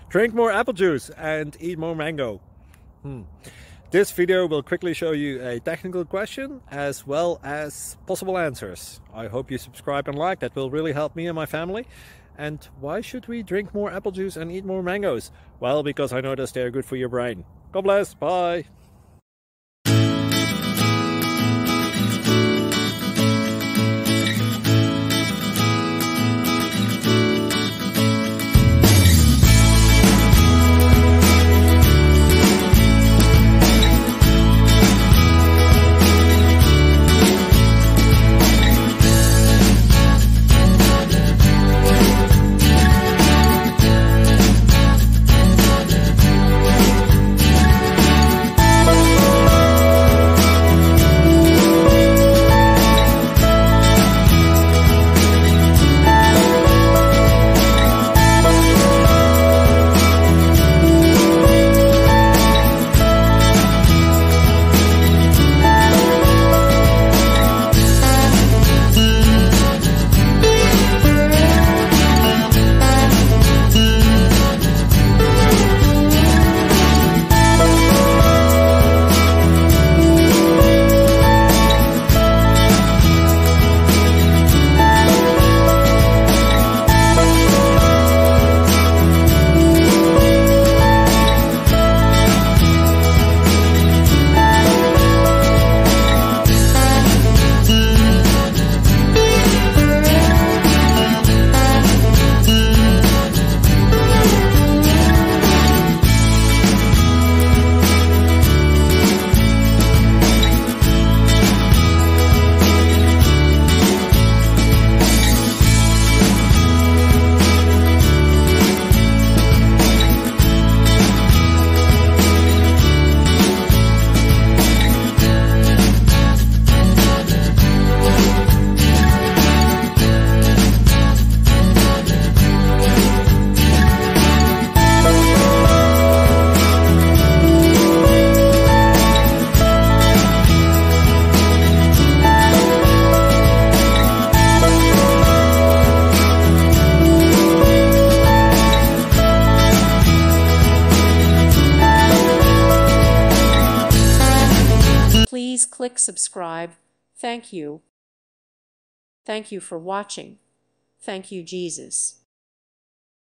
Drink more apple juice and eat more mango. This video will quickly show you a technical question as well as possible answers. I hope you subscribe and like, that will really help me and my family. And why should we drink more apple juice and eat more mangoes? Well, because I noticed they're good for your brain. God bless, bye! Please click subscribe. Thank you. Thank you for watching. Thank you, Jesus.